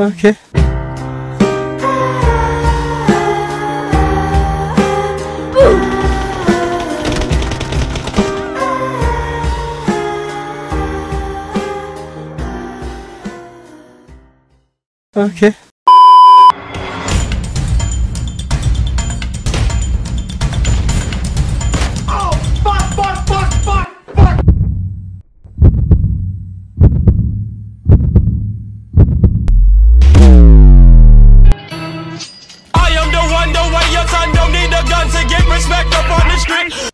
Okay. Okay. Oh, fuck! I am the one, the way your son don't need a gun to get respect up on the street.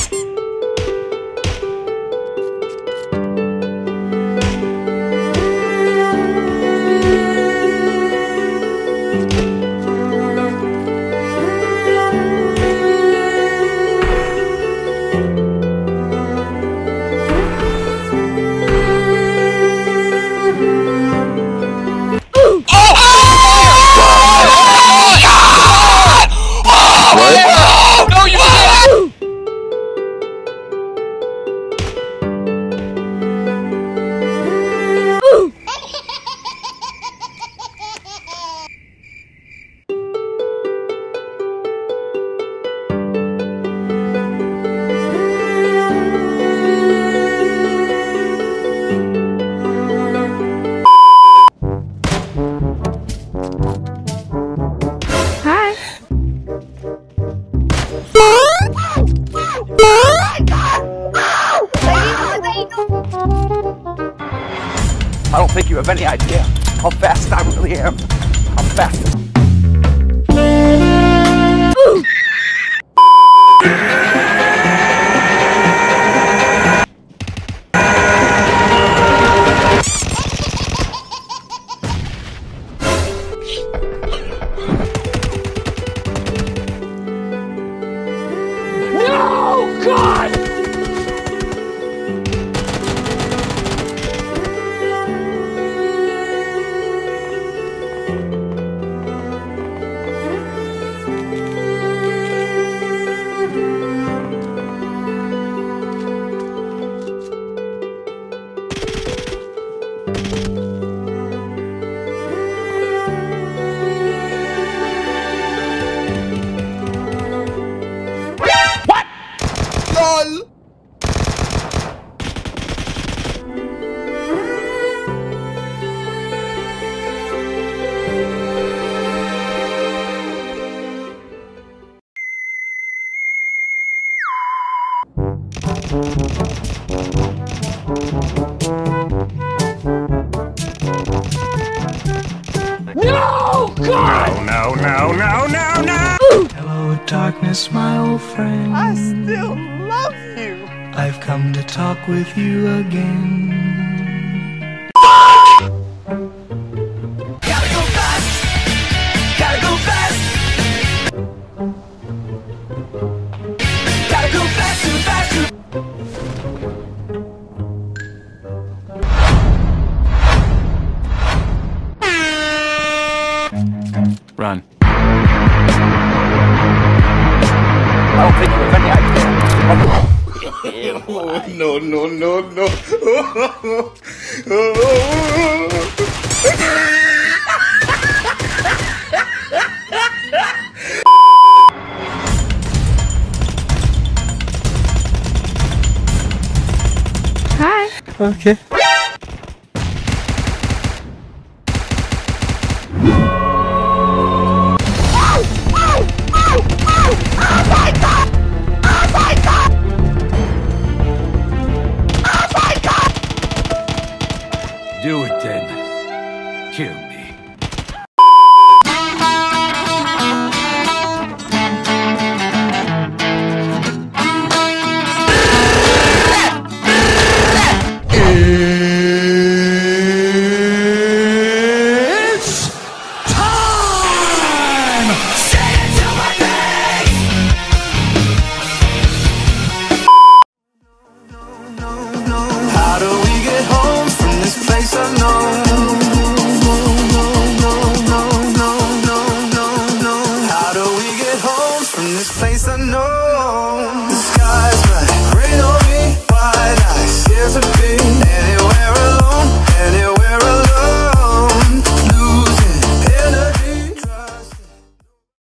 I don't think you have any idea how fast I really am. I'm fast. No, God! LOL! No! God! No! Hello, darkness, my old friend. I still love you. I've come to talk with you again. Gotta go fast! Gotta go fast! Gotta go faster, faster! Run. I don't think you have any idea. No. Hi. Okay. Do it then. Kill me. It's time! Say it to my face! How do we get home from this place unknown? How do we get home from this place unknown?